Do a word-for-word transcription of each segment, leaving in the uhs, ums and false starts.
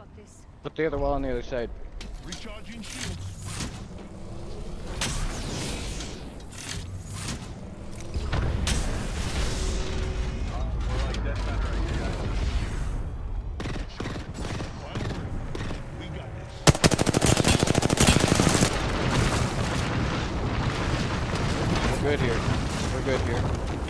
got this. Put the other wall on the other side. Recharging shields. We're good here. We're good here.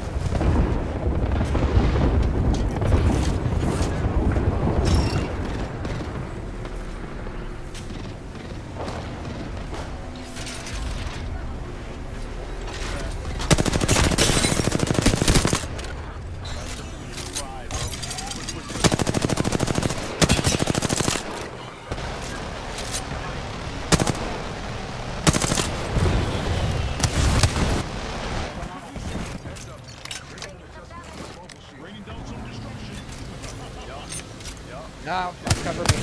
Now, cover me.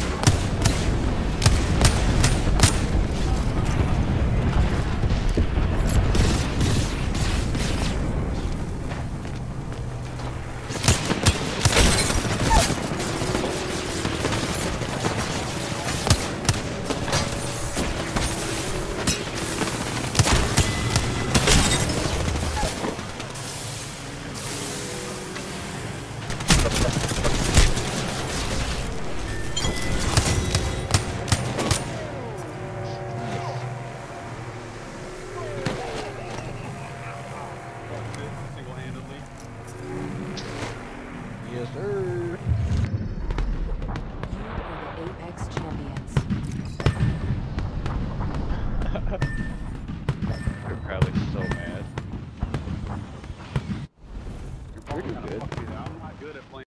Yes, sir. You are the Apex champions. You're probably so mad. You're probably Pretty gonna good. fuck me there. I'm not good at playing.